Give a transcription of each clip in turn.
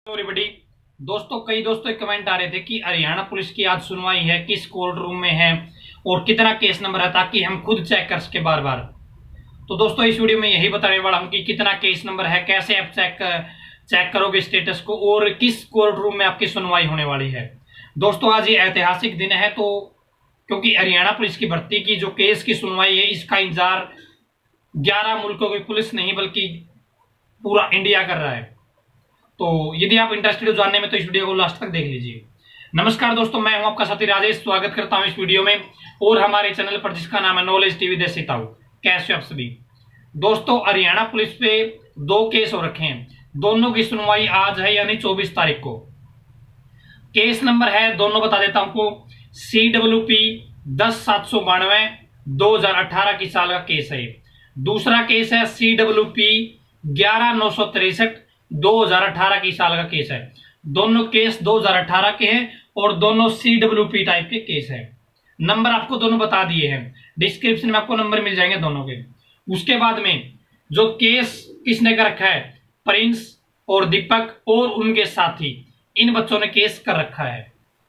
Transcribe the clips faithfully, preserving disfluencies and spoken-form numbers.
Everybody. दोस्तों कई दोस्तों कमेंट आ रहे थे कि हरियाणा पुलिस की आज सुनवाई है, किस कोर्ट रूम में है और कितना केस नंबर है, ताकि हम खुद चेक कर सके बार बार। तो दोस्तों इस वीडियो में यही बताने वाला हूं कि कितना केस नंबर है, कैसे आप चेक चेक करोगे स्टेटस को और किस कोर्ट रूम में आपकी सुनवाई होने वाली है। दोस्तों आज ये ऐतिहासिक दिन है, तो क्योंकि हरियाणा पुलिस की भर्ती की जो केस की सुनवाई है, इसका इंतजार ग्यारह मुल्कों की पुलिस नहीं बल्कि पूरा इंडिया कर रहा है। तो यदि आप इंटरेस्टेड हो जानने में तो इस वीडियो को लास्ट तक देख लीजिए। नमस्कार दोस्तों, मैं हूं आपका साथी राजेश। स्वागत करता हूं इस वीडियो में और हमारे चैनल पर जिसका नाम है नॉलेज टीवी देसी ताऊ। कैसे आप सभी दोस्तों? हरियाणा पुलिस पे दो केस हो रखे हैं, दोनों की सुनवाई आज है यानी चौबीस तारीख को। केस नंबर है, दोनों बता देता हूं आपको, सी डब्ल्यू पी दस सात सौ बानवे दो हजार अठारह की साल का केस है। दूसरा केस है सी डब्ल्यू पी ग्यारह नौ सौ तिरसठ दो हजार अठारह की साल का केस है। दोनों केस दो हजार अठारह के हैं और दोनों सी डब्ल्यू पी टाइप के केस है। नंबर आपको दोनों बता दिए हैं, डिस्क्रिप्शन में आपको नंबर मिल जाएंगे दोनों के। उसके बाद में जो केस किसने कर रखा है, प्रिंस और दीपक और उनके साथी, इन बच्चों ने केस कर रखा है।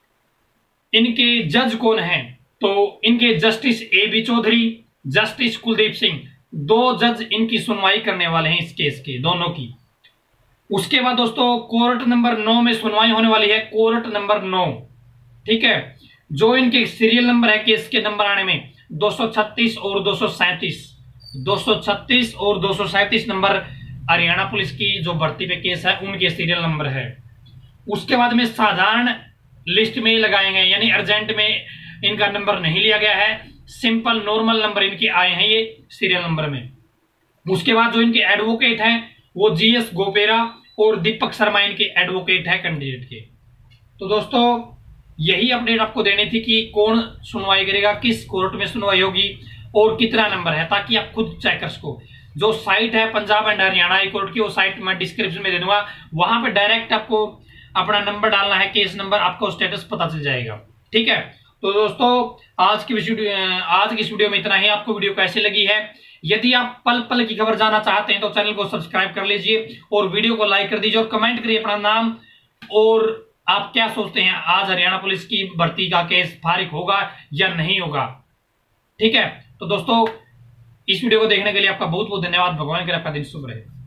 इनके जज कौन हैं? तो इनके justice A B Chaudhary, justice Kuldeep Singh, दो जज इनकी सुनवाई करने वाले हैं इस केस की, दोनों की। उसके बाद दोस्तों कोर्ट नंबर नौ में सुनवाई होने वाली है, कोर्ट नंबर नौ, ठीक है। जो इनके सीरियल नंबर है केस के नंबर आने में दो सौ छत्तीस और दो सौ सैंतीस, दो सौ छत्तीस और दो सौ सैंतीस नंबर हरियाणा पुलिस की जो भर्ती पे केस है उनके सीरियल नंबर है। उसके बाद में साधारण लिस्ट में लगाए गए यानी अर्जेंट में इनका नंबर नहीं लिया गया है, सिंपल नॉर्मल नंबर इनके आए हैं ये सीरियल नंबर में। उसके बाद जो इनके एडवोकेट हैं वो जी एस गोपेरा और दीपक शर्मा इनके एडवोकेट है कैंडिडेट के। तो दोस्तों यही अपडेट आपको देनी थी कि कौन सुनवाई करेगा, किस कोर्ट में सुनवाई होगी और कितना नंबर है, ताकि आप खुद चेक कर सको। जो साइट है Punjab and Haryana high court की, वो साइट मैं डिस्क्रिप्शन में दे दूंगा, वहां पे डायरेक्ट आपको अपना नंबर डालना है, केस नंबर, आपको स्टेटस पता चल जाएगा, ठीक है। तो दोस्तों आज की वीडियो आज की इस वीडियो में इतना ही। आपको वीडियो कैसी लगी है? यदि आप पल पल की खबर जानना चाहते हैं तो चैनल को सब्सक्राइब कर लीजिए और वीडियो को लाइक कर दीजिए और कमेंट करिए अपना नाम और आप क्या सोचते हैं, आज हरियाणा पुलिस की भर्ती का केस फारिग होगा या नहीं होगा, ठीक है। तो दोस्तों इस वीडियो को देखने के लिए आपका बहुत बहुत धन्यवाद। भगवान करे आपका दिन शुभ रहे।